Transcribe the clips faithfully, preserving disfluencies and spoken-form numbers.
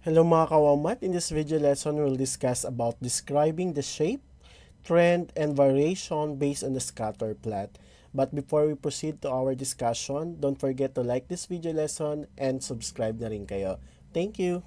Hello mga kawamat, in this video lesson we'll discuss about describing the shape, trend, and variation based on the scatter plot. But before we proceed to our discussion, don't forget to like this video lesson and subscribe na rin kayo. Thank you!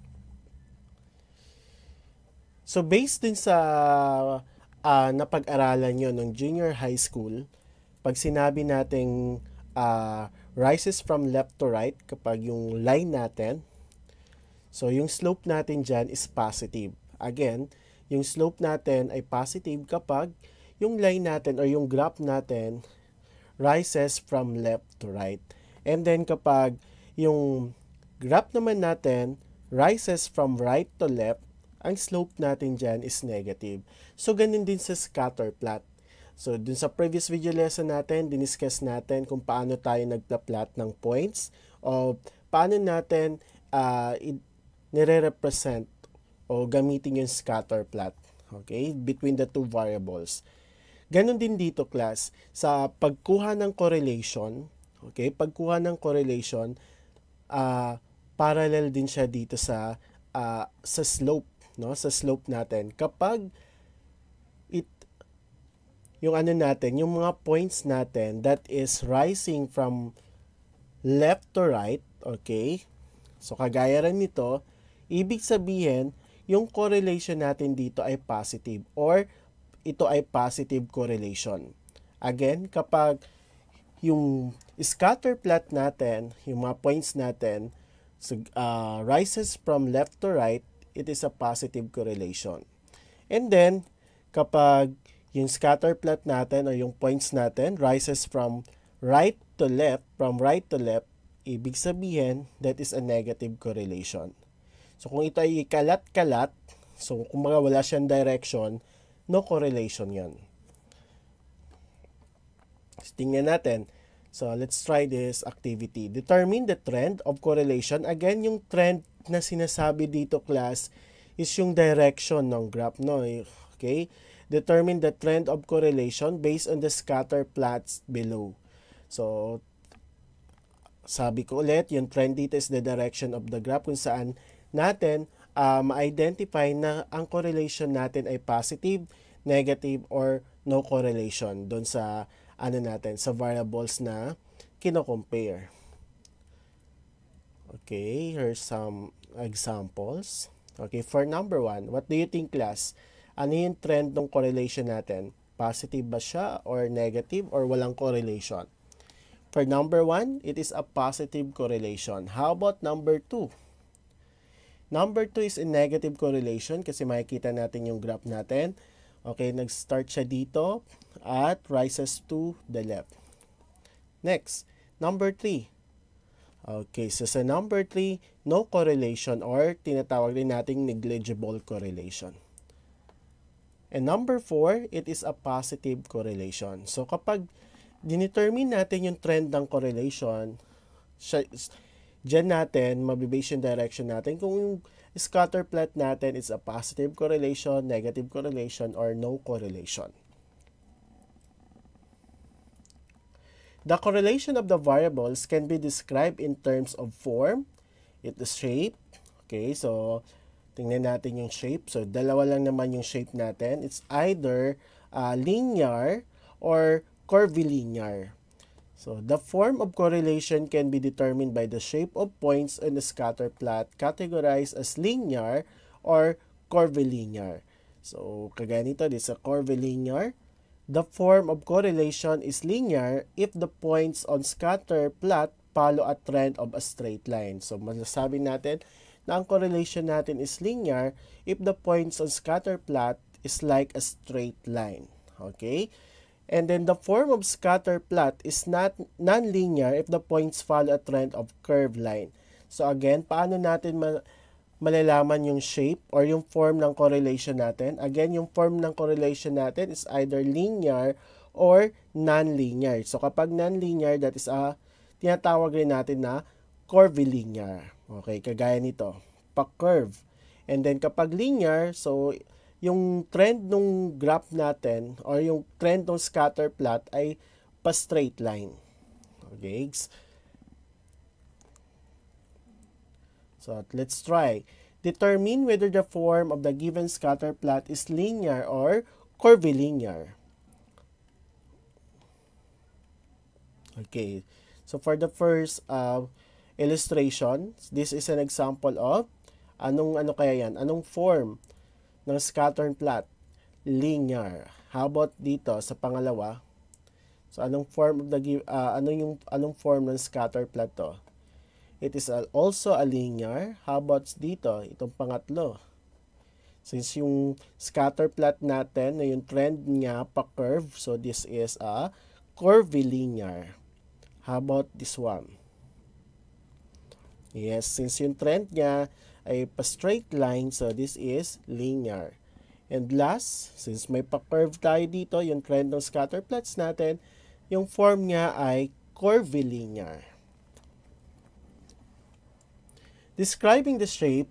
So based din sa uh, napag-aralan nyo nung junior high school, pag sinabi nating uh, rises from left to right, kapag yung line natin, so, yung slope natin dyan is positive. Again, yung slope natin ay positive kapag yung line natin or yung graph natin rises from left to right. And then kapag yung graph naman natin rises from right to left, ang slope natin dyan is negative. So, ganun din sa scatter plot. So, dun sa previous video lesson natin, diniscuss natin kung paano tayo nagpa-plot ng points o paano natin uh, nire-represent o gamitin yung scatter plot, okay, between the two variables. Ganon din dito, class, sa pagkuha ng correlation, okay, pagkuha ng correlation, uh, parallel din siya dito sa uh, sa slope, no, sa slope natin. Kapag it yung ano natin, yung mga points natin that is rising from left to right, okay, so kagaya rin nito, ibig sabihin, yung correlation natin dito ay positive or ito ay positive correlation. Again, kapag yung scatter plot natin, yung mga points natin, uh, rises from left to right, it is a positive correlation. And then, kapag yung scatter plot natin o yung points natin rises from right to left, from right to left, ibig sabihin, that is a negative correlation. So, kung ito ay kalat-kalat, so kung mga wala siyang direction, no correlation yon. So, tingnan natin. So, let's try this activity. Determine the trend of correlation. Again, yung trend na sinasabi dito, class, is yung direction ng graph, no? Okay? Determine the trend of correlation based on the scatter plots below. So, sabi ko ulit, yung trend dito is the direction of the graph kung saan natin uh, ma-identify na ang correlation natin ay positive, negative, or no correlation doon sa ano natin, sa variables na kino-compare. Okay, here's some examples. Okay, for number one, what do you think, class? Ano yung trend ng correlation natin? Positive ba siya or negative or walang correlation? For number one, it is a positive correlation. How about number two? Number two is a negative correlation kasi makikita natin yung graph natin. Okay, nag-start siya dito at rises to the left. Next, number three. Okay, so sa number three, no correlation or tinatawag din nating negligible correlation. And number four, it is a positive correlation. So kapag dinetermine natin yung trend ng correlation, siya, diyan natin, mabibase yung direction natin kung yung scatter plot natin is a positive correlation, negative correlation, or no correlation. The correlation of the variables can be described in terms of form, it is shape. Okay, so tingnan natin yung shape. So dalawa lang naman yung shape natin. It's either uh, linear or curvilinear. So, the form of correlation can be determined by the shape of points in the scatter plot categorized as linear or curvilinear. So, kagaya nito, this is a curvilinear. The form of correlation is linear if the points on scatter plot follow a trend of a straight line. So, masasabi natin na ang correlation natin is linear if the points on scatter plot is like a straight line. Okay? And then the form of scatter plot is not non-linear if the points follow a trend of curved line. So again, paano natin ma malalaman yung shape or yung form ng correlation natin? Again, yung form ng correlation natin is either linear or non-linear. So kapag non-linear, that is a tinatawag rin natin na curvilinear. Okay, kagaya nito, pa-curve. And then kapag linear, so yung trend ng graph natin or yung trend ng scatter plot ay pa straight line. Okay? So let's try. Determine whether the form of the given scatter plot is linear or curvilinear. Okay, so for the first uh, illustration, this is an example of anong ano kaya yan? Anong form ng scatter plot? Linear. How about dito sa pangalawa? So anong form of the uh, ano yung anong form ng scatter plot to? It is also a linear. How about dito? Itong pangatlo. Since yung scatter plot natin na yung trend niya pa curve, so this is a curvilinear. How about this one? Yes, since yung trend niya ay pa straight line, so this is linear. And last, since may pa curve tayo dito, yung trend ng scatter plots natin, yung form niya ay curvilinear. Describing the shape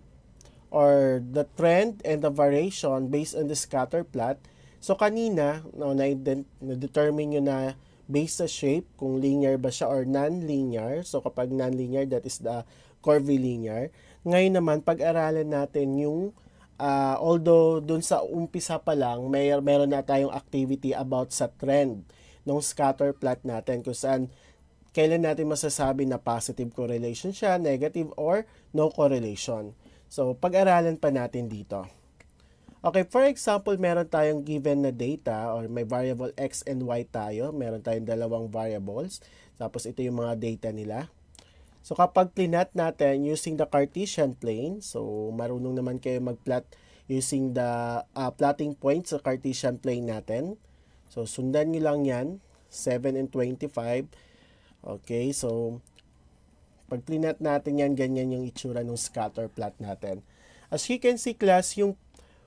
or the trend and the variation based on the scatter plot. So kanina, no, na-determine nyo na based sa shape, kung linear ba siya or non-linear. So kapag non-linear, that is the curvilinear. Ngayon naman, pag-aralan natin yung, uh, although dun sa umpisa pa lang, may, meron na tayong activity about sa trend ng scatter plot natin, kung saan kailan natin masasabi na positive correlation siya, negative, or no correlation. So, pag-aralan pa natin dito. Okay, for example, meron tayong given na data or may variable x and y tayo. Meron tayong dalawang variables. Tapos ito yung mga data nila. So, kapag plinat natin using the Cartesian plane, so marunong naman kayo mag-plot using the uh, plotting points sa Cartesian plane natin. So, sundan nyo lang yan, seven and twenty-five. Okay, so pag plinat natin yan, ganyan yung itsura ng scatter plot natin. As you can see, class, yung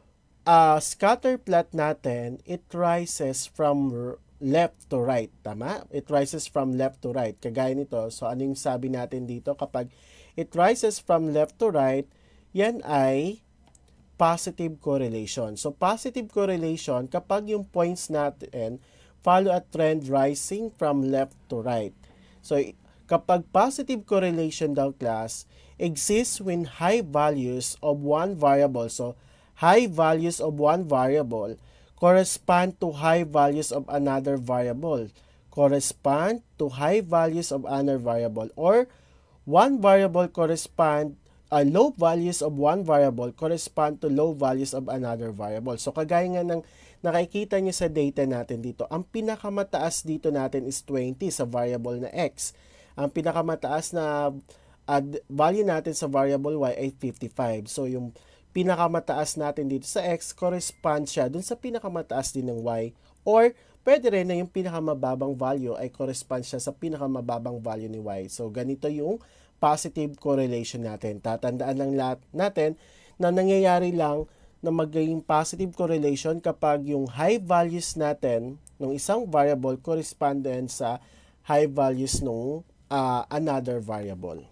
uh, scatter plot natin, it rises from left to right. Tama? It rises from left to right. Kagaya nito. So, ano yung sabi natin dito? Kapag it rises from left to right, yan ay positive correlation. So, positive correlation, kapag yung points natin follow a trend rising from left to right. So, kapag positive correlation daw, class, exists when high values of one variable. So, high values of one variable correspond to high values of another variable. Correspond to high values of another variable. Or, one variable correspond, uh, low values of one variable correspond to low values of another variable. So, kagaya nga ng nakikita nyo sa data natin dito, ang pinakamataas dito natin is twenty sa variable na x. Ang pinakamataas na uh, value natin sa variable y ay fifty-five. So, yung pinakamataas natin dito sa x, correspond siya dun sa pinakamataas din ng y. Or, pwede rin na yung pinakamababang value ay correspond siya sa pinakamababang value ni y. So, ganito yung positive correlation natin. Tatandaan lang lahat natin na nangyayari lang na magiging positive correlation kapag yung high values natin ng isang variable correspond din sa high values ng uh, another variable.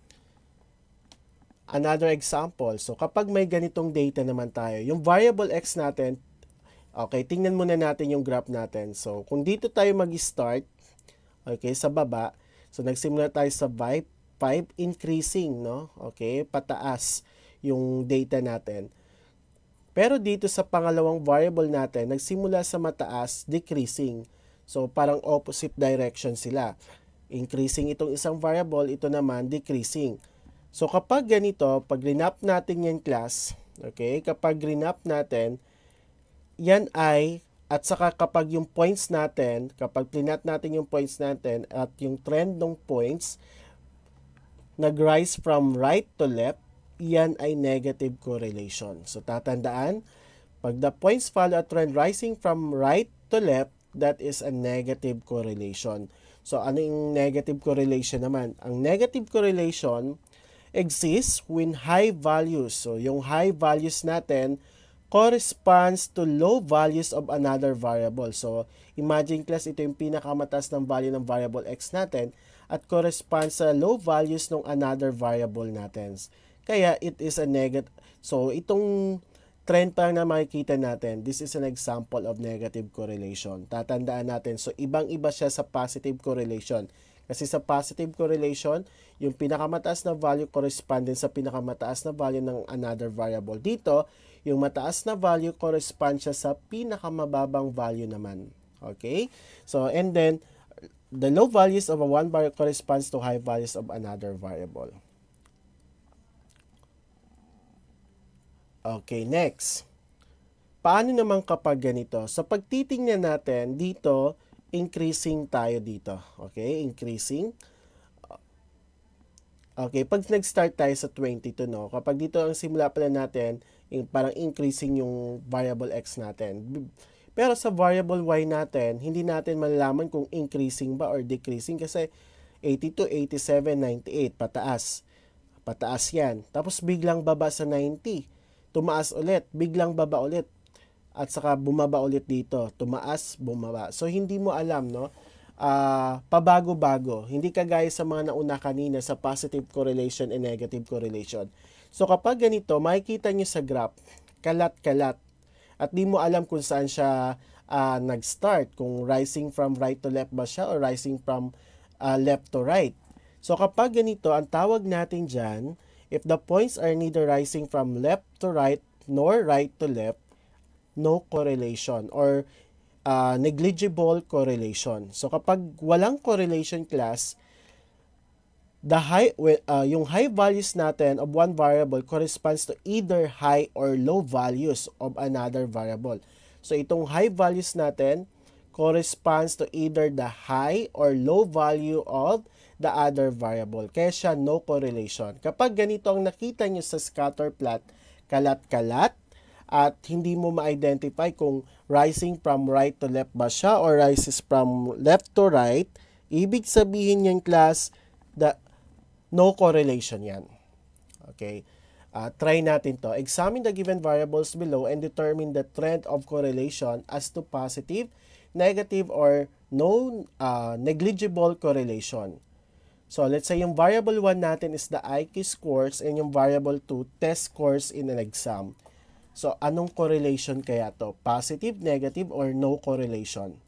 Another example, so kapag may ganitong data naman tayo, yung variable x natin, okay, tingnan muna natin yung graph natin. So, kung dito tayo mag-start, okay, sa baba, so nagsimula tayo sa five increasing, no? Okay, pataas yung data natin. Pero dito sa pangalawang variable natin, nagsimula sa mataas, decreasing. So, parang opposite direction sila. Increasing itong isang variable, ito naman decreasing. So, kapag ganito, pag rinap natin yan, class, okay, kapag rinap natin, yan ay, at saka kapag yung points natin, kapag plinat natin yung points natin, at yung trend ng points, nag-rise from right to left, yan ay negative correlation. So, tatandaan, pag the points follow a trend rising from right to left, that is a negative correlation. So, ano yung negative correlation naman? Ang negative correlation exists when high values. So, yung high values natin corresponds to low values of another variable. So, imagine, class, ito yung pinakamataas ng value ng variable x natin at corresponds sa low values ng another variable natin. Kaya, it is a negative. So, itong trend pa na makikita natin, this is an example of negative correlation. Tatandaan natin. So, ibang-iba siya sa positive correlation. Kasi sa positive correlation, yung pinakamataas na value correspond din sa pinakamataas na value ng another variable. Dito, yung mataas na value correspond siya sa pinakamababang value naman. Okay? So, and then, the low values of a one variable corresponds to high values of another variable. Okay, next. Paano naman kapag ganito? So, pag titingnan natin, dito, increasing tayo dito. Okay, increasing. Okay, pag nag-start tayo sa twenty-two, no? Kapag dito ang simula pala natin, yung parang increasing yung variable x natin. Pero sa variable y natin, hindi natin malalaman kung increasing ba or decreasing kasi eighty-two, eighty-seven, ninety-eight, pataas. Pataas yan. Tapos biglang baba sa ninety. Tumaas ulit, biglang baba ulit. At saka bumaba ulit dito. Tumaas, bumaba. So, hindi mo alam, no? Uh, pabago-bago. Hindi kagaya sa mga nauna kanina sa positive correlation and negative correlation. So, kapag ganito, makikita nyo sa graph, kalat-kalat. At di mo alam kung saan siya uh, nag-start. Kung rising from right to left ba siya or rising from uh, left to right. So, kapag ganito, ang tawag natin dyan, if the points are neither rising from left to right nor right to left, no correlation or uh, negligible correlation. So kapag walang correlation class, the high uh, yung high values natin of one variable corresponds to either high or low values of another variable. So itong high values natin corresponds to either the high or low value of the other variable. Kaya siya no correlation. Kapag ganito ang nakita nyo sa scatter plot, kalat-kalat, at hindi mo ma-identify kung rising from right to left ba siya or rises from left to right, ibig sabihin yung class, the no correlation yan. Okay? Uh, try natin to. Examine the given variables below and determine the trend of correlation as to positive, negative, or no uh, negligible correlation. So, let's say yung variable one natin is the I Q scores and yung variable two, test scores in an exam. So, anong correlation kaya to? Positive, negative, or no correlation?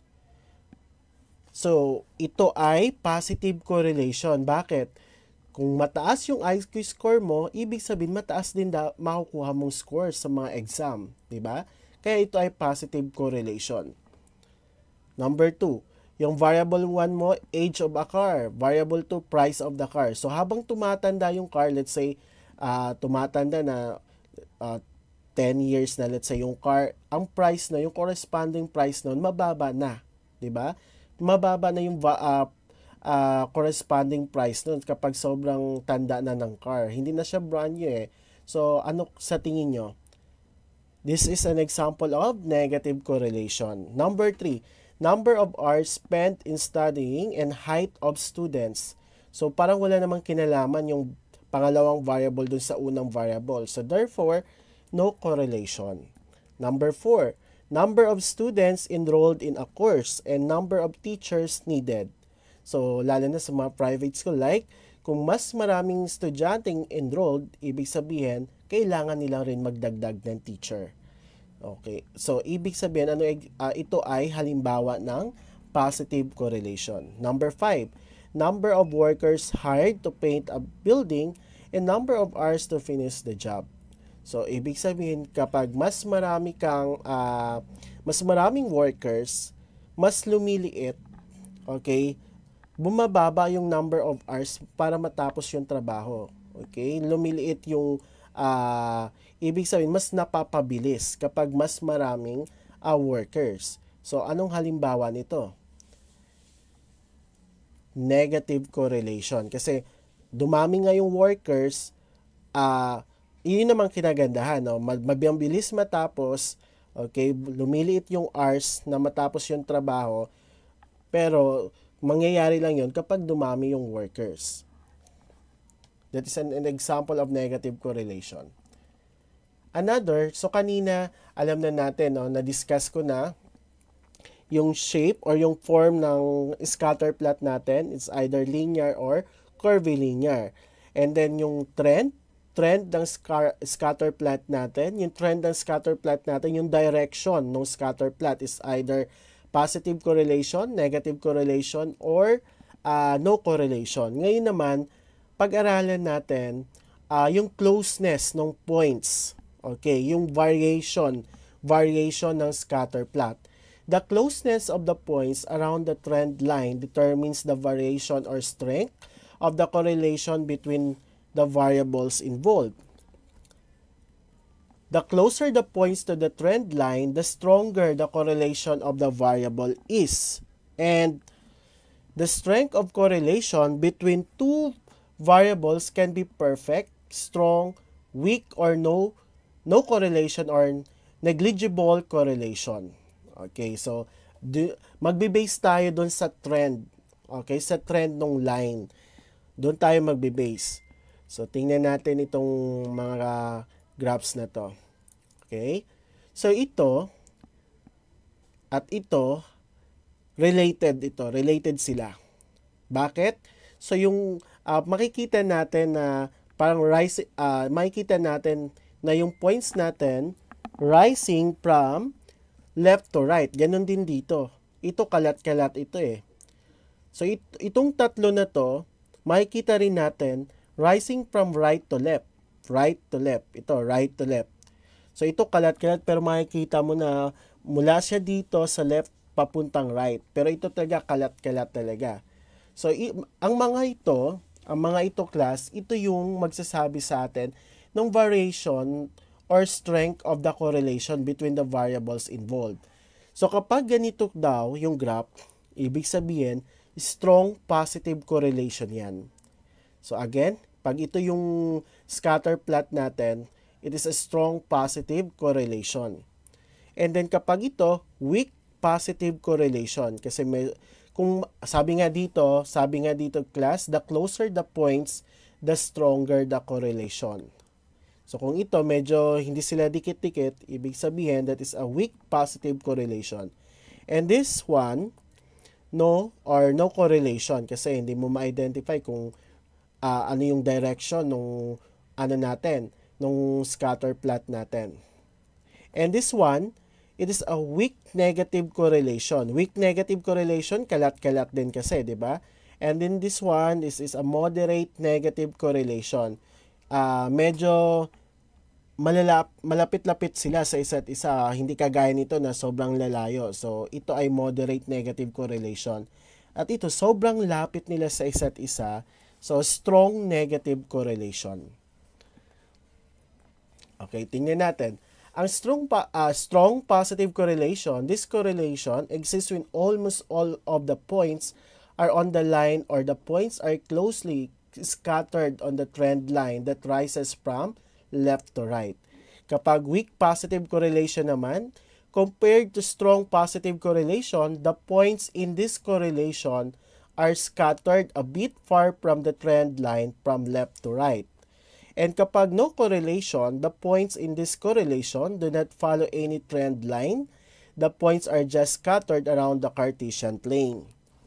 So, ito ay positive correlation. Bakit? Kung mataas yung I Q score mo, ibig sabihin mataas din da makukuha mong score sa mga exam. Diba? Kaya ito ay positive correlation. Number two, yung variable one mo, age of a car. Variable two, price of the car. So, habang tumatanda yung car, let's say, uh, tumatanda na uh, ten years na, let's say, yung car, ang price na, yung corresponding price nun, mababa na. Diba? Mababa na yung uh, uh, corresponding price nun kapag sobrang tanda na ng car. Hindi na siya brand new eh. So, ano sa tingin nyo? This is an example of negative correlation. Number three, number of hours spent in studying and height of students. So, parang wala namang kinalaman yung pangalawang variable dun sa unang variable. So, therefore, no correlation. Number four, number of students enrolled in a course and number of teachers needed. So, lalo na sa mga private school, like, kung mas maraming estudyanteng enrolled, ibig sabihin, kailangan nila rin magdagdag ng teacher. Okay. So, ibig sabihin, ano, uh, ito ay halimbawa ng positive correlation. Number five, number of workers hired to paint a building and number of hours to finish the job. So, ibig sabihin, kapag mas marami kang, uh, mas maraming workers, mas lumiliit, okay, bumababa yung number of hours para matapos yung trabaho. Okay, lumiliit yung, uh, ibig sabihin, mas napapabilis kapag mas maraming uh, workers. So, anong halimbawa nito? Negative correlation. Kasi, dumami nga yung workers, ah, uh, yun namang kinagandahan, no? Mabilis matapos, okay, lumiliit yung hours na matapos yung trabaho, pero mangyayari lang yun kapag dumami yung workers. That is an, an example of negative correlation. Another, so kanina, alam na natin, no, na-discuss ko na yung shape or yung form ng scatter plot natin. It's either linear or curvilinear. And then yung trend, trend ng scatter plot natin, yung trend ng scatter plot natin, yung direction ng scatter plot is either positive correlation, negative correlation, or uh, no correlation. Ngayon naman, pag-aralan natin uh, yung closeness ng points. Okay, yung variation, variation ng scatter plot. The closeness of the points around the trend line determines the variation or strength of the correlation between the variables involved. The closer the points to the trend line, the stronger the correlation of the variable is. And the strength of correlation between two variables can be perfect, strong, weak, or no, no correlation or negligible correlation. Okay, so do, magbe-base tayo doon sa trend. Okay, sa trend ng line. Doon tayo magbe-base. So, tingnan natin itong mga graphs na to. Okay? So, ito at ito, related ito. Related sila. Bakit? So, yung uh, makikita natin na parang rise, uh, makikita natin na yung points natin rising from left to right. Ganon din dito. Ito kalat-kalat ito eh. So, it, itong tatlo na to, makikita rin natin rising from right to left. Right to left. Ito, right to left. So, ito kalat-kalat pero makikita mo na mula siya dito sa left papuntang right. Pero ito talaga kalat-kalat talaga. So, i- ang mga ito, ang mga ito class, ito yung magsasabi sa atin ng variation or strength of the correlation between the variables involved. So, kapag ganito daw yung graph, ibig sabihin, strong positive correlation yan. So, again, pag ito yung scatter plot natin, it is a strong positive correlation. And then kapag ito, weak positive correlation. Kasi may, kung sabi nga dito, sabi nga dito class, the closer the points, the stronger the correlation. So kung ito medyo hindi sila dikit-dikit, ibig sabihin that is a weak positive correlation. And this one, no or no correlation kasi hindi mo ma-identify kung uh, ano yung direction nung ano natin, nung scatter plot natin. And this one, it is a weak negative correlation. Weak negative correlation, kalat-kalat din kasi, di ba? And then this one, this is a moderate negative correlation. Uh, medyo malalap, malapit-lapit sila sa isa't isa. Hindi kagaya nito na sobrang lalayo. So, ito ay moderate negative correlation. At ito, sobrang lapit nila sa isa't isa. So, strong negative correlation. Okay, tingnan natin. Ang strong pa, uh, strong positive correlation, this correlation exists when almost all of the points are on the line or the points are closely scattered on the trend line that rises from left to right. Kapag weak positive correlation naman, compared to strong positive correlation, the points in this correlation are scattered a bit far from the trend line from left to right. And kapag no correlation, the points in this correlation do not follow any trend line. The points are just scattered around the Cartesian plane.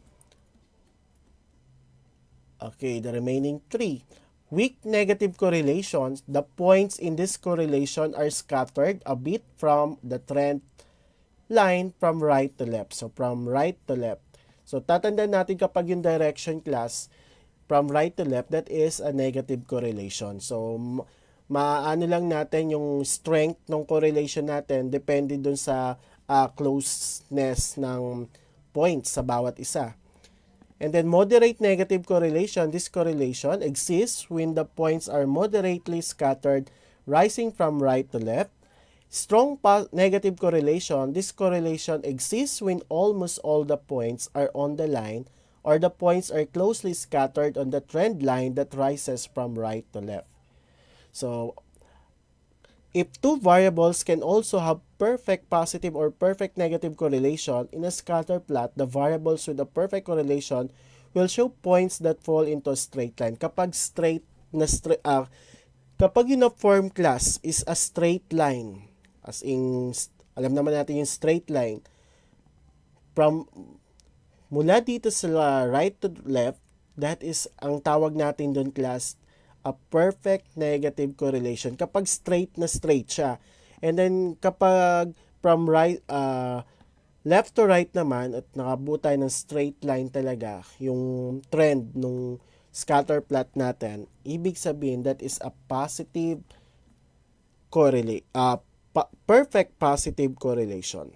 Okay, the remaining three. Weak negative correlations, the points in this correlation are scattered a bit from the trend line from right to left. So, from right to left. So, tatandaan natin kapag yung direction class, from right to left, that is a negative correlation. So, maano lang natin yung strength ng correlation natin depende dun sa uh, closeness ng points sa bawat isa. And then, moderate negative correlation, this correlation exists when the points are moderately scattered rising from right to left. Strong negative correlation, this correlation exists when almost all the points are on the line or the points are closely scattered on the trend line that rises from right to left. So, if two variables can also have perfect positive or perfect negative correlation in a scatter plot, the variables with a perfect correlation will show points that fall into a straight line. Kapag straight na straight, uh, kapag yung form class is a straight line, as in, alam naman natin yung straight line, from mula dito sa right to left, that is, ang tawag natin doon class, a perfect negative correlation. Kapag straight na straight siya. And then, kapag from right, uh, Left to right naman at nakabuo tayo ng straight line talaga, yung trend nung scatter plot natin, ibig sabihin that is a positive correlate, uh, pa- perfect positive correlation.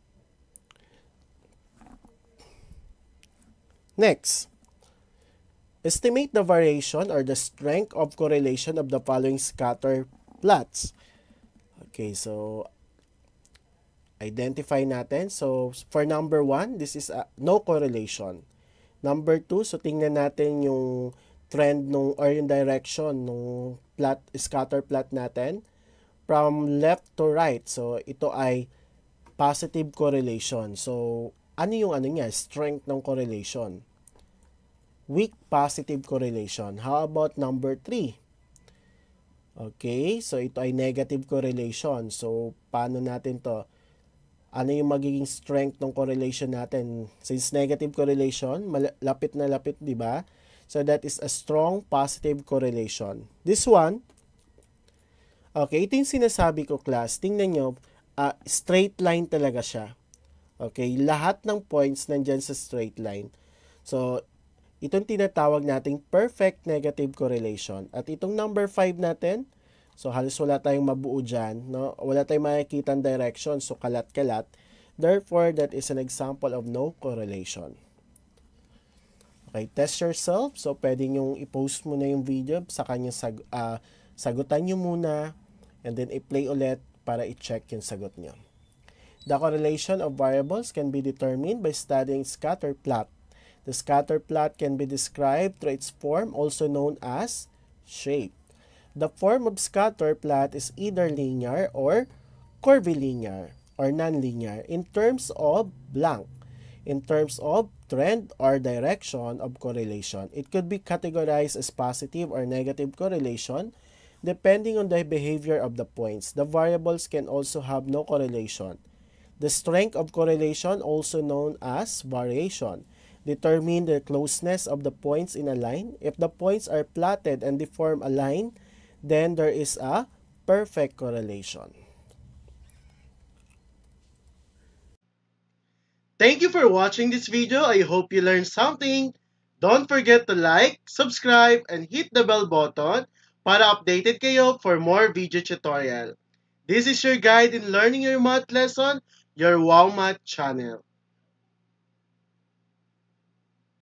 Next, estimate the variation or the strength of correlation of the following scatter plots. Okay, so identify natin. So, for number one, this is a, no correlation. Number two, so tingnan natin yung trend nung or yung direction nung plot, scatter plot natin from left to right. So, ito ay positive correlation. So, ano yung ano niya? Strength ng correlation. Weak positive correlation. How about number three? Okay, so ito ay negative correlation. So, paano natin to? Ano yung magiging strength ng correlation natin? Since negative correlation, lapit na lapit, di ba? So that is a strong positive correlation. This one, okay, ito yung sinasabi ko, class. Tingnan nyo, uh, straight line talaga siya. Okay, lahat ng points nandyan sa straight line. So, itong tinatawag nating perfect negative correlation. At itong number five natin, so halos wala tayong mabuo dyan, no? Wala tayong makikita ang direction, so kalat-kalat. Therefore, that is an example of no correlation. Okay, test yourself. So, pwede nyo i-post muna yung video sa kanyang sag uh, sagutan nyo muna and then i-play ulit para i-check yung sagot nyo. The correlation of variables can be determined by studying scatter plot. The scatter plot can be described through its form, also known as shape. The form of scatter plot is either linear or curvilinear or nonlinear in terms of blank. In terms of trend or direction of correlation, it could be categorized as positive or negative correlation depending on the behavior of the points. The variables can also have no correlation. The strength of correlation, also known as variation, determine the closeness of the points in a line. If the points are plotted and they form a line, then there is a perfect correlation. Thank you for watching this video. I hope you learned something. Don't forget to like, subscribe, and hit the bell button para updated kayo for more video tutorial. This is your guide in learning your math lesson, your Wow Math channel.